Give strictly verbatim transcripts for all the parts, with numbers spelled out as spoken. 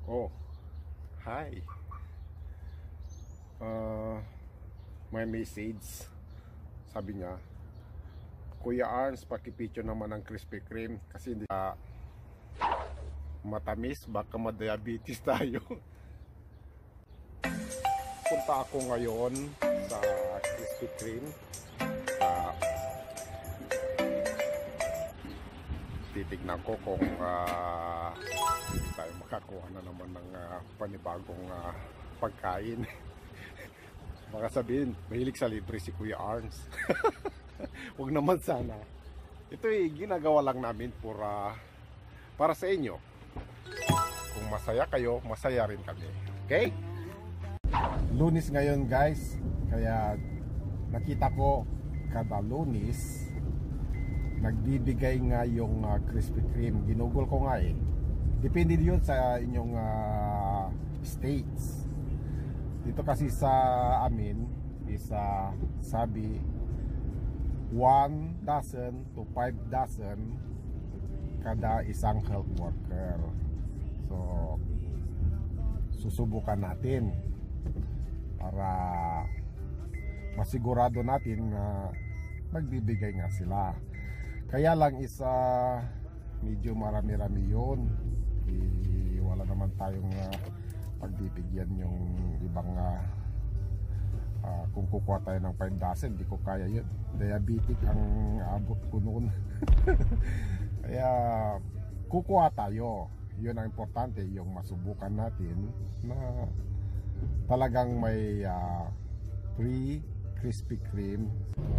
Oh, hi. Uh, may message. Sabi niya, Kuya Arns, pakipicture naman ng Krispy Kreme kasi hindi uh, matamis, baka ma-diabetes tayo. Punta ako ngayon sa Krispy Kreme. Uh, titignan ko kung uh, tayo makakuha na naman ng uh, panibagong uh, pagkain. Baka sabihin, mahilig sa libre si Kuya Arns. Huwag naman sana. Ito ay ginagawa lang namin para, para sa inyo. Kung masaya kayo, masaya rin kami. Okay? Lunes ngayon guys. Kaya nakita ko kada Lunes nagbibigay nga yung uh, Krispy Kreme. Ginugol ko nga eh. Depende yun sa inyong uh, states. Dito kasi sa amin is uh, sabi one dozen to five dozen kada isang health worker. So susubukan natin para masigurado natin na magbibigay nga sila. Kaya lang isa uh, medyo marami-rami yun. E, wala naman tayong uh, pagbibigyan yung ibang uh, uh, kung kukuha tayo ng five dozen, di ko kaya yun. Diabetic ang abot ko noon. Kaya kukuha tayo. Yun ang importante, yung masubukan natin na talagang may uh, free Krispy Kreme.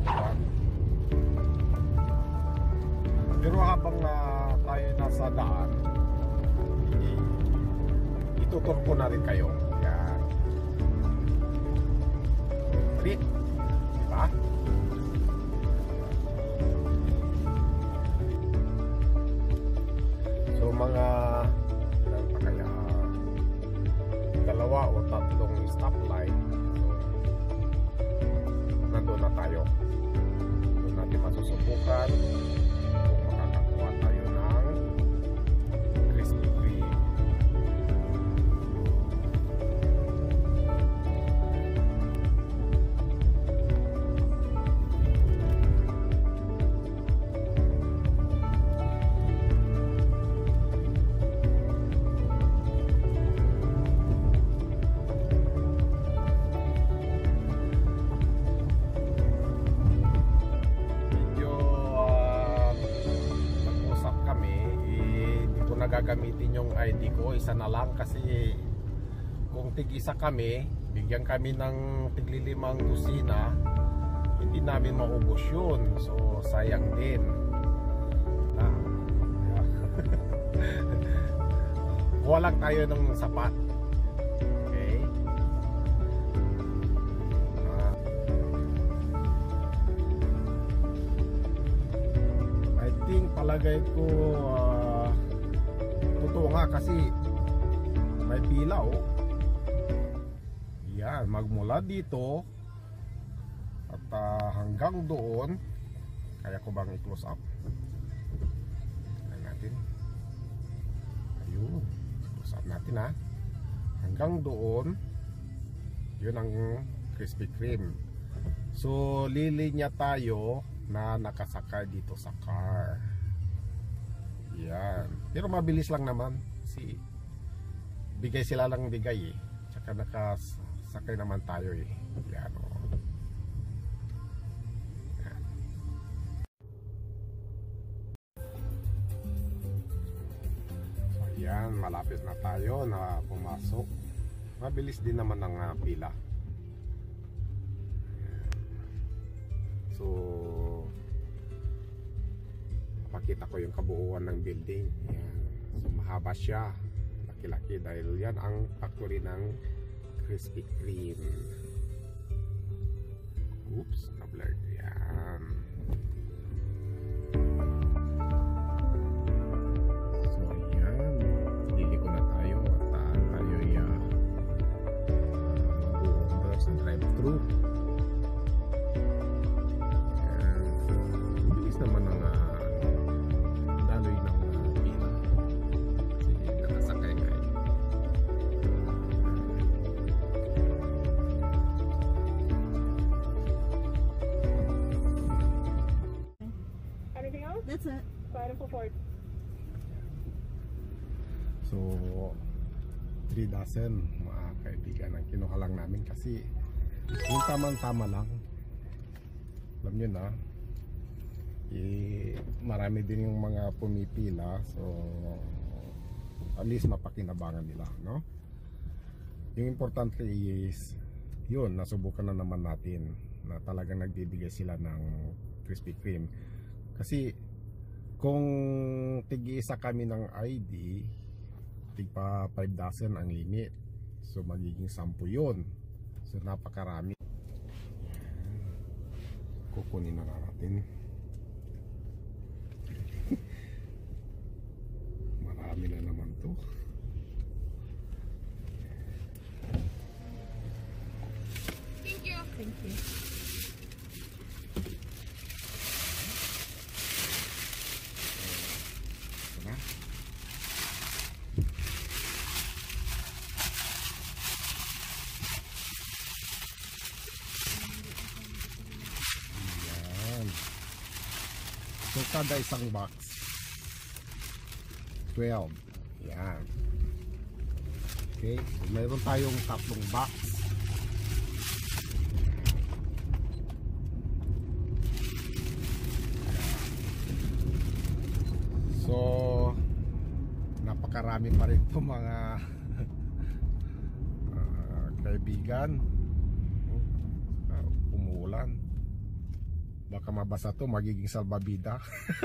Pero habang uh, tayo nasa daan, itutur ko na rin kayo. Yan. Treat. Diba? So mga ilan pa kaya, dalawa o tatlong stoplight. So nandun na tayo. Doon natin masusubukan kung makakakuha tayo ng Krispy Kreme. Gagamitin yung I D ko, isa na lang kasi kung tig-isa kami, bigyan kami ng tiglilimang kusina, hindi namin maubos yun, so sayang din. Ah, yeah. Kuha lang tayo ng sapat. Okay, ah. I think palagay ko uh, totoo nga kasi may pila oh. Yan, magmula dito at uh, hanggang doon. Kaya ko bang i-close up? Ayan natin. Ayun, close up natin ha. Hanggang doon, yun ang Krispy Kreme. So lilinya tayo na nakasakay dito sa car. Yan. Pero mabilis lang naman. Si bigay sila lang bigay eh. Tsaka nakasakay naman tayo eh. Yan o. Yan. So yan, malapit na tayo na pumasok. Mabilis din naman ang uh, pila. Yan. So pakita ko yung kabuuan ng building. Yan. So mahaba siya, laki-laki dahil yan ang factory ng Krispy Kreme. Oops, na-blurred. Yan. So yan, liliko na tayo at uh, tayo ay uh, mag-order sa drive-thru. Yan. Bilis naman ang uh, daloy ng uh, pila. Kasi nakasakay kayo. Ano po for? So, three dozen mga kaibigan ang kinuha lang namin kasi yung tamang-tama lang. Alam nyo na, eh, marami din yung mga pumipila, so at least mapakinabangan nila, no? Yung importante is yun, nasubukan na naman natin na talagang nagbibigay sila ng Krispy Kreme. Kasi kung tig-isa kami ng I D, tigpa five dozen ang limit, so magiging sampu yun, so napakarami. Kukunin na natin. Marami na naman to. Thank you. Thank you. Diba? Ayan. So kada isang box twelve. Yan. Okay, so mayroon tayong tatlong box. So napakarami pa rin ito mga uh, kaibigan. uh, Umuulan, baka mabasa to, magiging salbabida.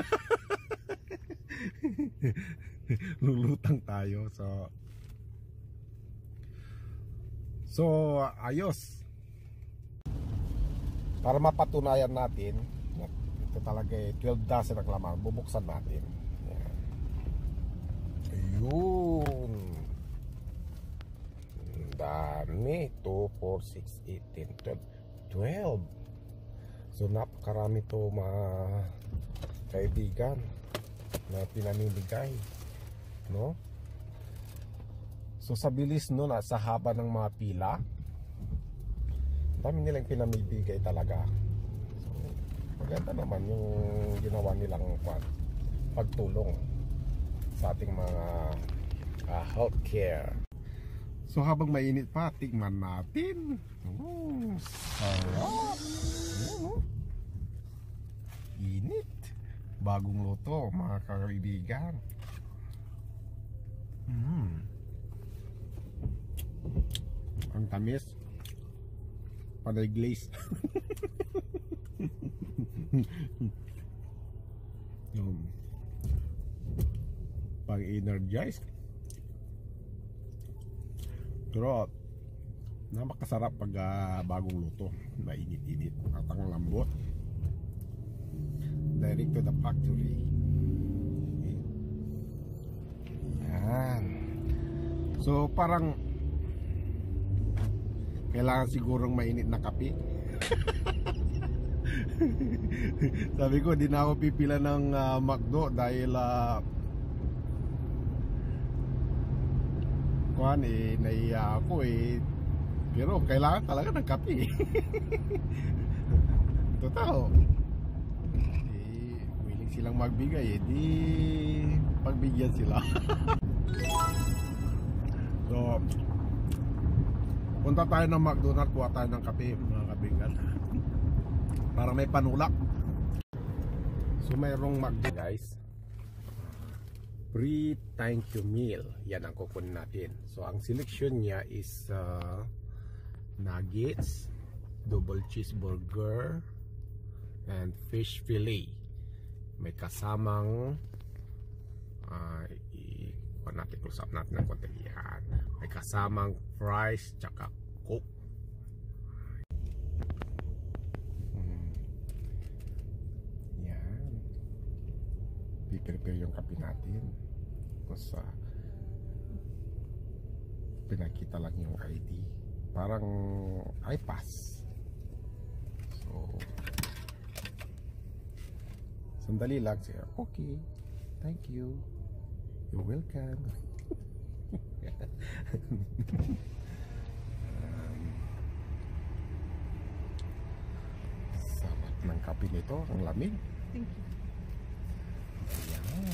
Lulutang tayo. So So ayos. Para mapatunayan natin na ito talaga eh, twelve dozen ang laman, bubuksan natin. Ayan. Ayun, dami. Two, four, six, eight, ten, twelve twelve. So napakarami to mga kaibigan na pinamimigay, no? So sa bilis nun, sa haba ng mga pila, dami nilang pinamibigay talaga. So maganda naman yung ginawa nilang pagtulong sa ating mga uh, healthcare. So habang mainit pa, tingnan natin. Oh, sarap. Oh, init. Bagong luto mga kaibigan. Mm. Ang tamis, panay glaze. Yung pang-energize. Pero napakasarap pag uh, bagong luto, mainit-init at ang lambot. Direct to the factory. Okay. Yan. So parang kailangan sigurong mainit na kape. Sabi ko, di na ako pipila ng uh, McDo dahil uh, kuhan eh, naiya ako eh. Pero kailangan talaga ng kape. Totoo. Eh, willing silang magbigay eh, di pagbigyan sila. So punta tayo ng McDonald's, kuha tayo ng kape mga kaibigan. Para may panulak. So mayroong McDo guys, free thank you meal. Yan ang kukunin natin. So ang selection niya is uh, nuggets, double cheeseburger, and fish fillet. May kasamang uh, i-kuha natin, close up natin ng konti. Yan. May kasamang fries tsaka coke. Hmm. Yan. Piprepare yung kape natin. Tapos uh, pinakita lang yung I D. Parang iPass. So sandali lang siya. Okay, thank you, you're welcome. um, sarap ng kape nito, ang lamig. Thank you. Ayan.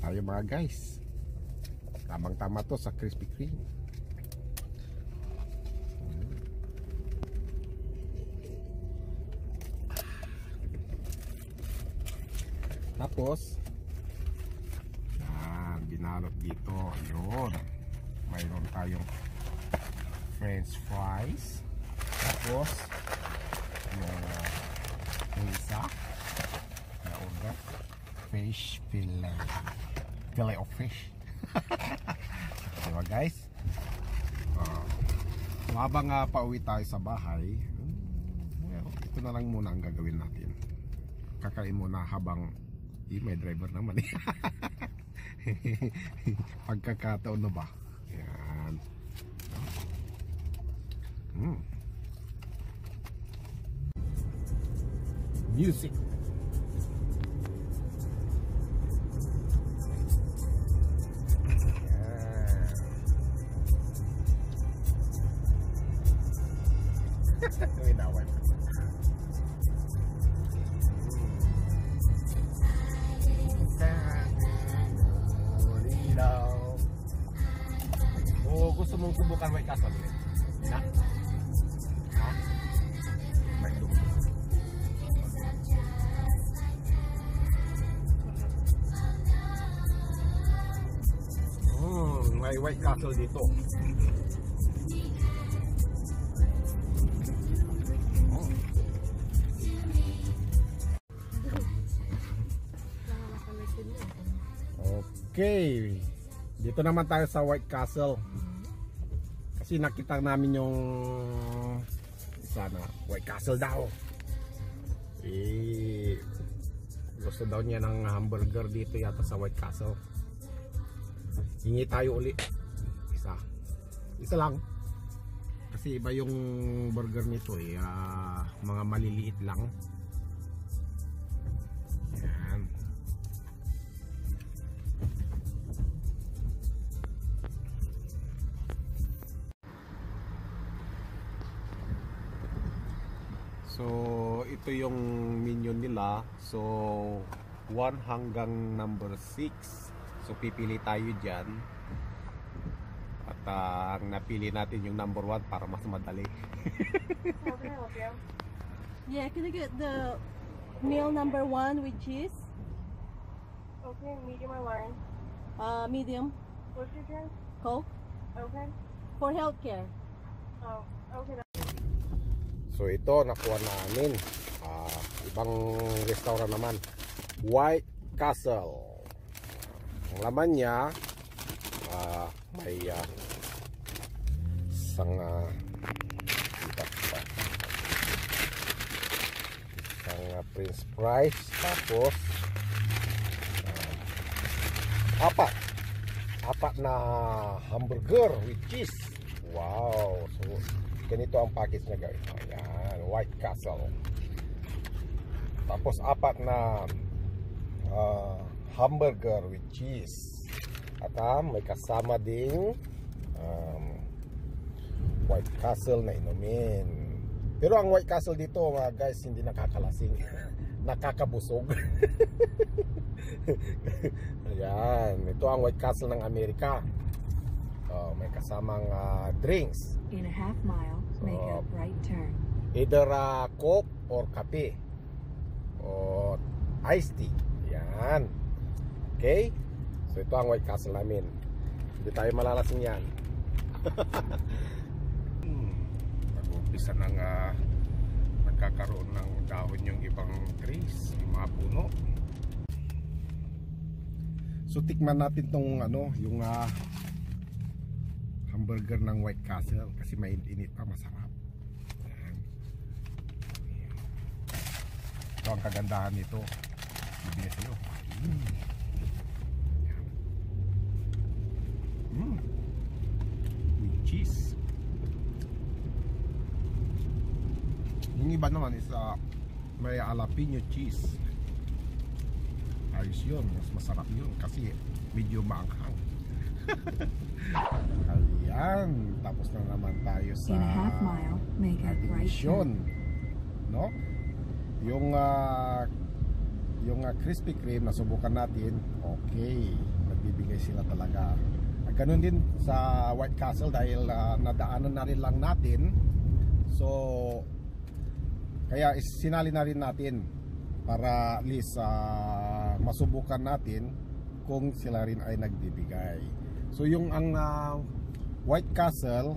tayo mga guys. Tamang tama to sa Krispy Kreme. Tapos yan, binalot dito. Yun, mayroon tayong french fries. Tapos yung, yung isa na order, fish fillet, fillet of fish. Diba guys? uh, so habang uh, pauwi tayo sa bahay, well, ito na lang muna ang gagawin natin. Kakain muna habang eh, may driver naman eh. Pagkakataon na ba? Yan. Hmm. Music. Winawan. Oh, gusto mong subukan White Castle? Na? Ha? May lupa. Hmm, may White Castle dito. Okay, dito naman tayo sa White Castle. Kasi nakita namin yung sana White Castle daw. Eh, gusto daw niya ng hamburger dito yata sa White Castle. Hingi tayo uli. Isa. Isa lang. Kasi iba yung burger nito eh. Uh, mga maliliit lang. Yan. So, ito yung menu nila. So, one hanggang number six. So, pipili tayo dyan. At uh, ang napili natin yung number one para mas madali. How can I help you? Yeah, can I get the meal number one with cheese? Okay, medium or large? Uh, medium, What's your drink? Coke, Okay. for healthcare. Oh, okay. So, ito nakuha namin. Uh, ibang restaurant naman. White Castle. Ang laman niya, uh, may uh, isang uh, iba, iba. isang uh, french fries, tapos uh, apat apat na hamburger with cheese. Wow. So ganito ang package niya guys. Ayan, White Castle. Tapos apat na uh, hamburger with cheese. At um, may kasama ding um, White Castle na inumin. Pero ang White Castle dito mga guys, hindi nakakalasing. Nakakabusog. Ayan, ito ang White Castle ng Amerika. Uh, may kasamang uh, drinks. In a half mile, make a So, right turn. Either uh, Coke or kape or iced tea. Yan. Okay? So ito ang White Castle namin. Hindi tayo malalasing yan. hmm. Nag-umpisa ng uh, nagkakaroon ng dahon yung ibang trees, yung mga puno. So tikman natin tong ano, yung uh, hamburger ng White Castle kasi mainit pa, masarap. Ayan. Ito ang kagandahan nito. Bibili sa'yo. Mm. Mm. With cheese. Yung iba naman is uh, may jalapeno cheese. Ayos yun, mas masarap yun kasi medyo maanghang. Ayan, tapos na naman tayo sa In a half mile, make a ating right mission, turn. no? Yung uh, yung uh, Krispy Kreme na subukan natin, okay. nagbibigay sila talaga. At ganun din sa White Castle dahil uh, nadaanan na rin lang natin. So kaya is, sinali na rin natin para at least uh, masubukan natin kung sila rin ay nagbibigay. So yung ang uh, White Castle,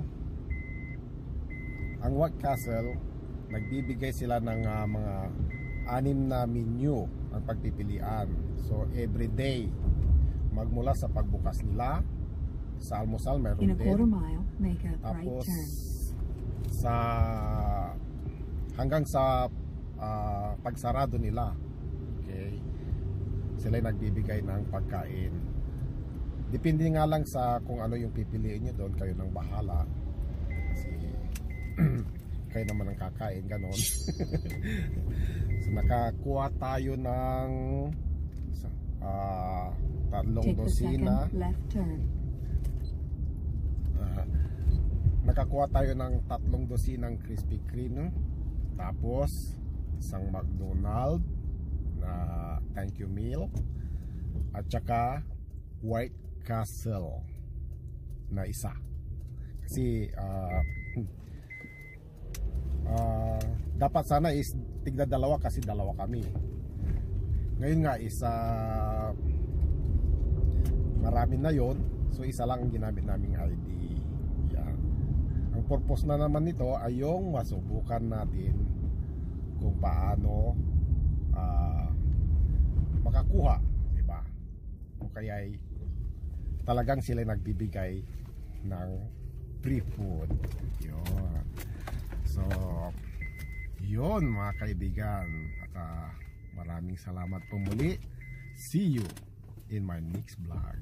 ang White Castle nagbibigay sila ng uh, mga anim na menu ang pagpipilian. So every day magmula sa pagbukas nila sa almusal meron In a din. quarter mile, make a right Tapos turn. sa hanggang sa uh, pagsarado nila, okay, sila ay nagbibigay ng pagkain. Depende nga lang sa kung ano yung pipiliin nyo doon, kayo nang bahala kasi kayo naman ang kakain, ganon. So nakakuha tayo ng uh, tatlong Take the dosina. second left turn. Uh, nakakuha tayo ng tatlong dosinang Krispy Kreme, tapos isang McDonald's na thank you meal, at saka White Castle na isa. Kasi uh, uh, dapat sana is tigda dalawa kasi dalawa kami. Ngayon nga is uh, marami na yon, so isa lang ang ginamit naming I D. Yan. Ang purpose na naman nito ay yung masubukan natin kung paano uh, makakuha, diba? O kaya ay talagang sila nagbibigay ng free food. Yun. So yun mga kaibigan, at uh, maraming salamat po muli. See you in my next vlog.